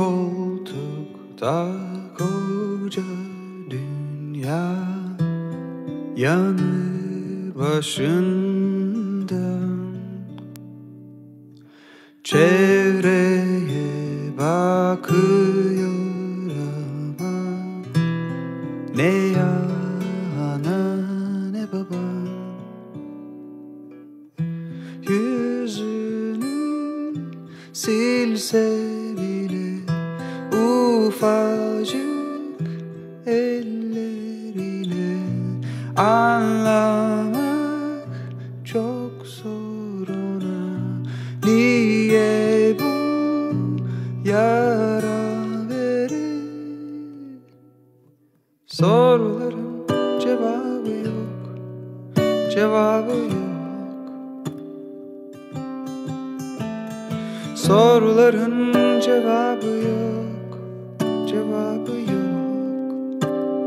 koltukta koca dünya yanı başında. Çevreye bakıyor ama ne ana ne baba. Yüzünü silse bile ufacık elleriyle anlamak çok zor ona. Niye bu yara verir? Soruların cevabı yok, cevabı yok. Soruların cevabı yok, cevabı yok.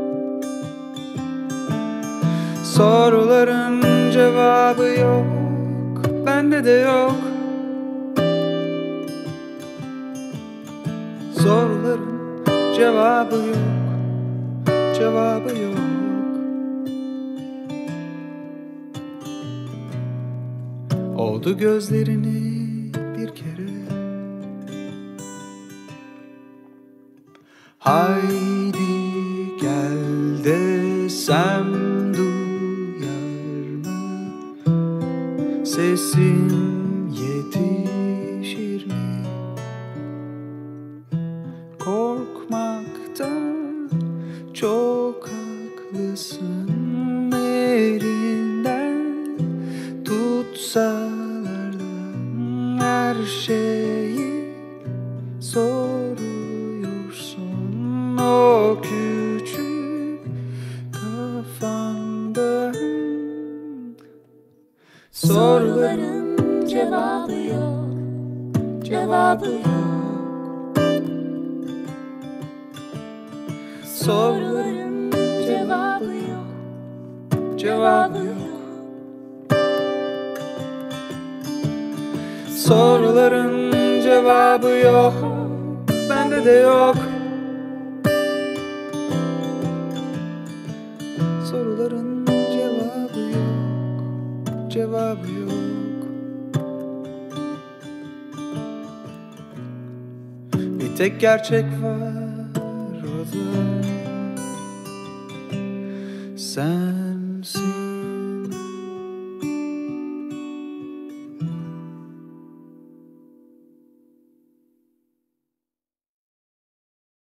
Soruların cevabı yok, bende de yok. Soruların cevabı yok, cevabı yok. Oldu gözlerini bir kere. Haydi gel desem duyar mı? Sesim yetişir mi? Korkmaktan çok haklısın. Elinden tutsalar da her şeyi soruyorsun o küçük kafanda. Soruların cevabı yok, cevabı yok. Soruların cevabı yok, cevabı yok. Soruların cevabı yok, bende de yok. Soruların cevabı yok, cevabı yok. Bir tek gerçek var o da sen.